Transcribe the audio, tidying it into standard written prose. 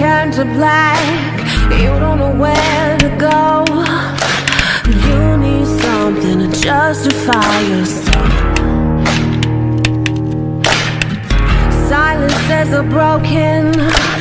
turn to black. You don't know where to go. You need something to justify yourself. Silences are broken.